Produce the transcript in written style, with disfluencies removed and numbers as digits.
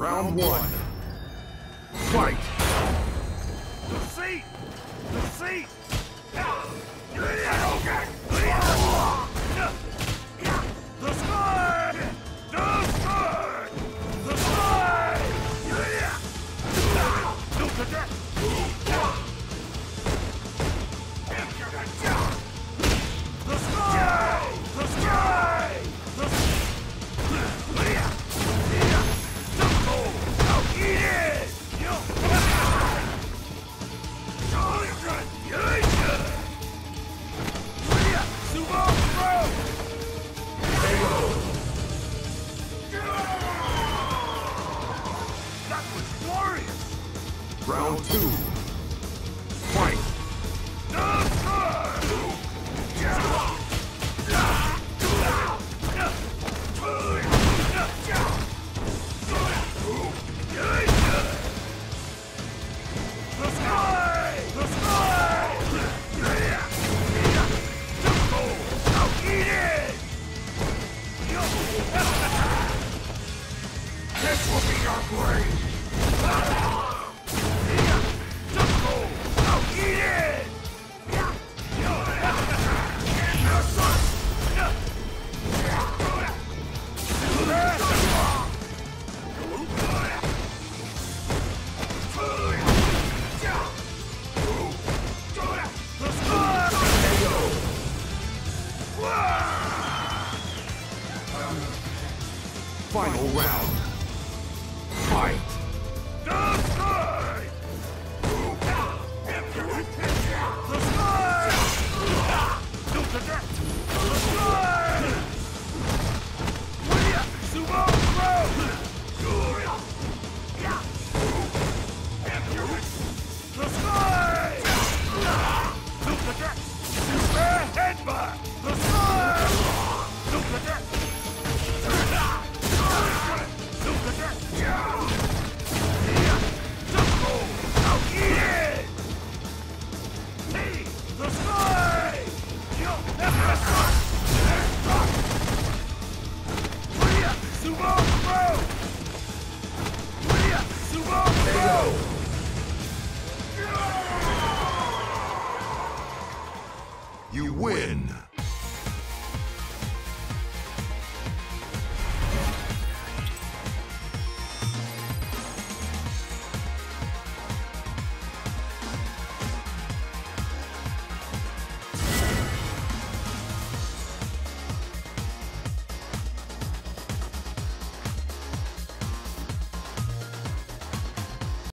Round one. Fight! The seat! The seat! The sky! The sky! The sky! Look at that! The sky! The sky! The eat it! Sumo throw! That was glorious! Round two. Fight! This will be your grave! Eat it!